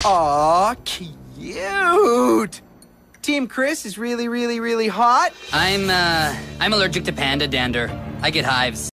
Aw, cute. Team Chris is really hot. I'm allergic to panda dander. I get hives.